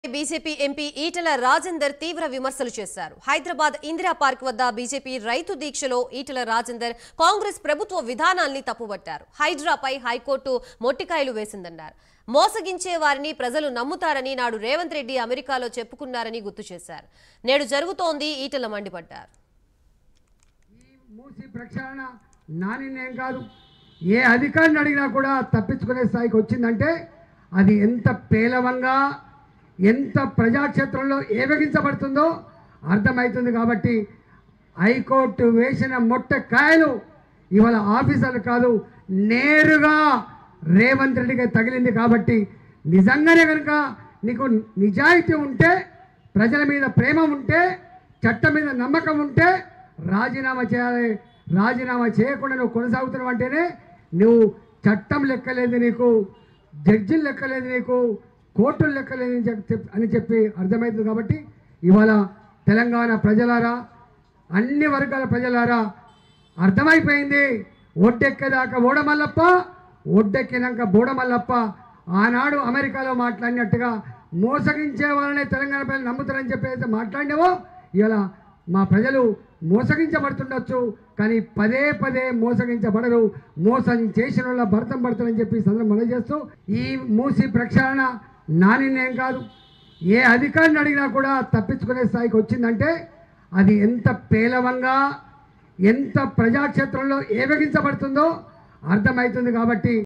BJP MP Etela Rajender తీవ్ర విమర్శలు చేశారు. హైదరాబాద్ ఇందిరా పార్క్ వద్ద బీజేపీ రైతు దీక్షలో ఈటల రాజేందర్ కాంగ్రెస్ ప్రభుత్వ విధానాల్ని తప్పుబట్టారు. హైడ్రాపై హైకోర్టు మొట్టికాయలు వేసిందన్నారు. మోసగించే వారిని ప్రజలు నమ్ముతారని నాడు రేవంత్ రెడ్డి అమెరికాలో చెప్పుకున్నారని గుర్తు చేశారు. నేడు జరుగుతోంది ఈటల మండిపడ్డారు. మూసి ప్రక్షాళన నా నిర్ణయం కాదు. ఏ అధికారిని అడిగినా కూడా తప్పించుకునే స్థాయికి వచ్చిందంటే అది ఎంత పేలవంగా ఎంత ప్రజాక్షేత్రంలో ఏవగించబడుతుందో అర్థమవుతుంది. కాబట్టి హైకోర్టు వేసిన మొట్టకాయలు ఇవాళ ఆఫీసర్లు కాదు, నేరుగా రేవంత్ రెడ్డికి తగిలింది. కాబట్టి నిజంగానే కనుక నీకు నిజాయితీ ఉంటే, ప్రజల మీద ప్రేమ ఉంటే, చట్టం మీద నమ్మకం ఉంటే రాజీనామా చేయాలి. రాజీనామా చేయకుండా నువ్వు కొనసాగుతున్నావు అంటేనే నువ్వు చట్టం లెక్కలేదు, నీకు జడ్జిలు లెక్కలేదు, నీకు కోర్టులు లెక్కలేదు అని చెప్పి అర్థమవుతుంది. కాబట్టి ఇవాళ తెలంగాణ ప్రజలారా, అన్ని వర్గాల ప్రజలారా అర్థమైపోయింది. ఒడ్డెక్కేదాకా ఓడమల్లప్ప, ఒడ్డెక్కినాక బోడమల్లప్ప. ఆనాడు అమెరికాలో మాట్లాడినట్టుగా మోసగించే వాళ్ళనే తెలంగాణ ప్రజలు నమ్ముతారని చెప్పి అయితే మాట్లాడినావో, ఇలా మా ప్రజలు మోసగించబడుతుండొచ్చు, కానీ పదే పదే మోసగించబడరు. మోసం చేసిన వాళ్ళ భర్తం పడతారని చెప్పి సందర్భం మనం చేస్తూ, ఈ మూసి ప్రక్షాళన నా నిర్ణయం కాదు. ఏ అధికారిని అడిగినా కూడా తప్పించుకునే స్థాయికి వచ్చిందంటే అది ఎంత పేలవంగా ఎంత ప్రజాక్షేత్రంలో ఏవగించబడుతుందో అర్థమవుతుంది. కాబట్టి